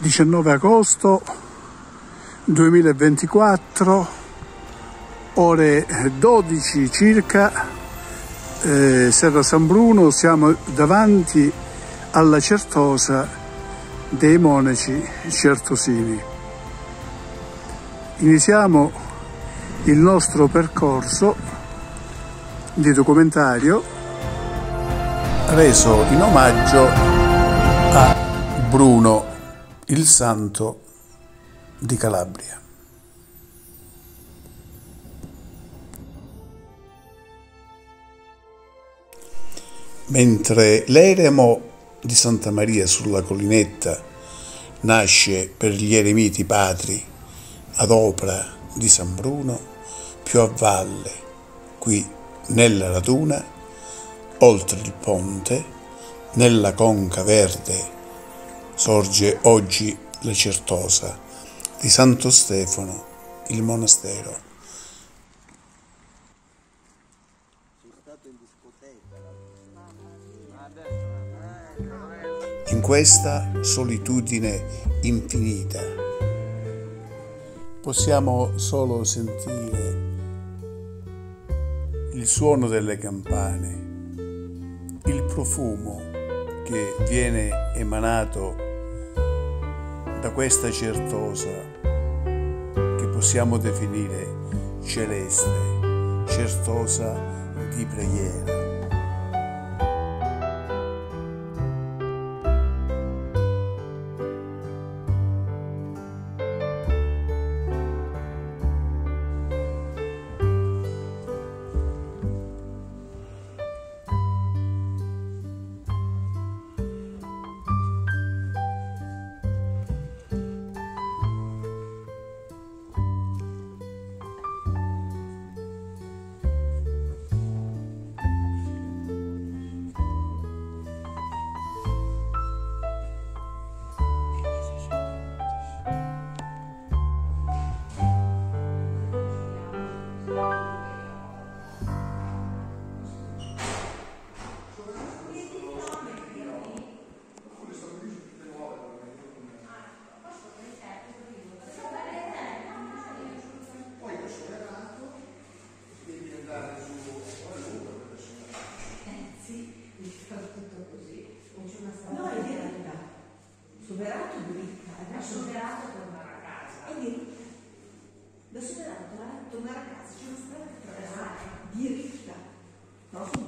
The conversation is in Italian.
19 agosto 2024, ore 12 circa, Serra San Bruno. Siamo davanti alla Certosa dei monaci certosini. Iniziamo il nostro percorso di documentario reso in omaggio a Bruno, il santo di Calabria. Mentre l'eremo di Santa Maria sulla collinetta nasce per gli eremiti patri ad opera di San Bruno, più a valle, qui nella raduna, oltre il ponte, nella conca verde, sorge oggi la Certosa di Santo Stefano, il monastero. In questa solitudine infinita possiamo solo sentire il suono delle campane, il profumo che viene emanato da questa Certosa che possiamo definire celeste, Certosa di preghiera. Superato diritta, superato tornare a casa. E diritta. Da superato tornare a casa, c'è una strada da attraversare, diritta. No,